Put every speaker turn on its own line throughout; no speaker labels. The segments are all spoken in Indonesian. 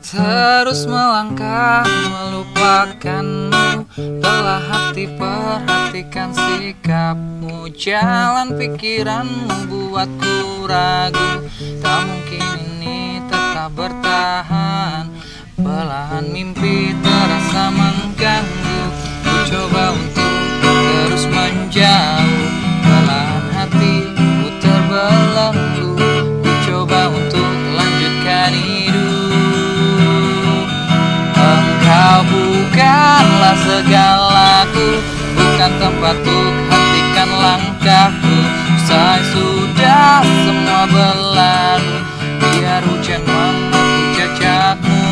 Terus melangkah melupakanmu, belah hati perhatikan sikapmu. Jalan pikiranmu buatku ragu, tak mungkin ini tetap bertahan. Belahan mimpi terasa mengganggu, ku coba untuk terus menjauh. Belahan hatiku terbelenggu, ku coba untuk lanjutkan hidup. Engkau bukanlah segalaku, bukan tempatku, hentikan langkahku. Usai sudah semua berlalu, biar hujan mengaku jejakmu.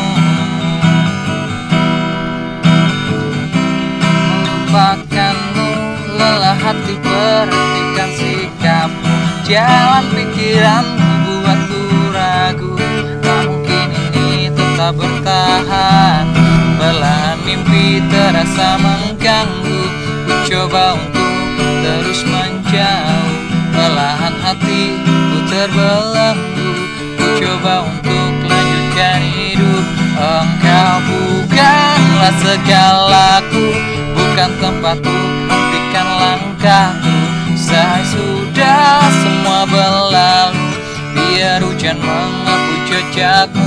Melupakanmu, lelah hati perhatikan sikapmu. Jalan pikiranmu buatku ragu, tak mungkin ini tetap bertahan. Belahan mimpi terasa mengganggu, ku coba untuk terus menjauh. Belahan hatiku terbelenggu, ku coba untuk lanjutkan hidup. Engkau bukanlah segalaku, bukan tempatku, hentikan langkahku. Usai sudah semua berlalu, biar hujan mengaku jejakmu.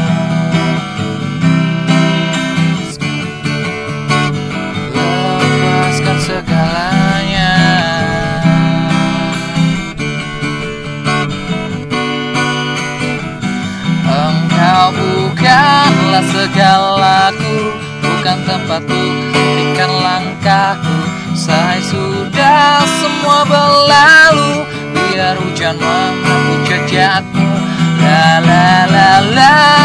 Lepaskan segalanya. Engkau bukanlah segalaku, bukan tempatku, hentikan langkahku. Usai sudah semua berlalu, biar hujan mengaku jejakmu. La la la la.